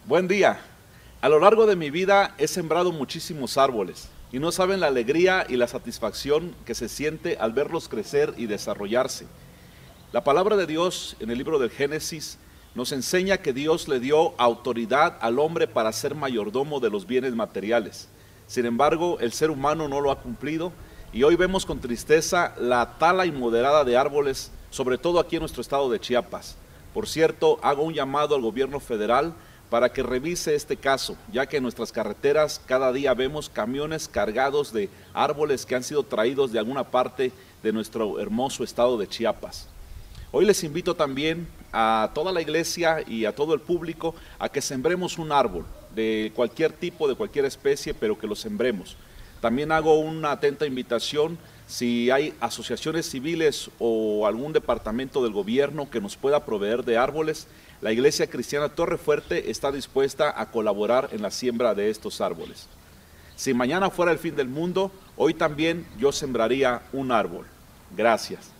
Buen día. A lo largo de mi vida he sembrado muchísimos árboles y no saben la alegría y la satisfacción que se siente al verlos crecer y desarrollarse. La palabra de Dios en el libro del Génesis nos enseña que Dios le dio autoridad al hombre para ser mayordomo de los bienes materiales. Sin embargo, el ser humano no lo ha cumplido y hoy vemos con tristeza la tala inmoderada de árboles, sobre todo aquí en nuestro estado de Chiapas. Por cierto, hago un llamado al gobierno federal para que revise este caso, ya que en nuestras carreteras cada día vemos camiones cargados de árboles que han sido traídos de alguna parte de nuestro hermoso estado de Chiapas. Hoy les invito también a toda la iglesia y a todo el público a que sembremos un árbol de cualquier tipo, de cualquier especie, pero que lo sembremos. También hago una atenta invitación, si hay asociaciones civiles o algún departamento del gobierno que nos pueda proveer de árboles, la Iglesia Cristiana Torre Fuerte está dispuesta a colaborar en la siembra de estos árboles. Si mañana fuera el fin del mundo, hoy también yo sembraría un árbol. Gracias.